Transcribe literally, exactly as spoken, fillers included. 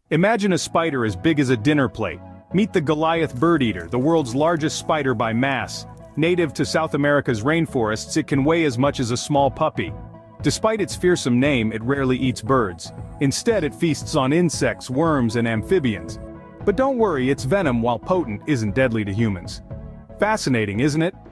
Imagine a spider as big as a dinner plate. Meet the Goliath bird eater, the world's largest spider by mass. Native to South America's rainforests, it can weigh as much as a small puppy. Despite its fearsome name, it rarely eats birds. Instead, it feasts on insects, worms, and amphibians. But don't worry, its venom, while potent, isn't deadly to humans. Fascinating, isn't it?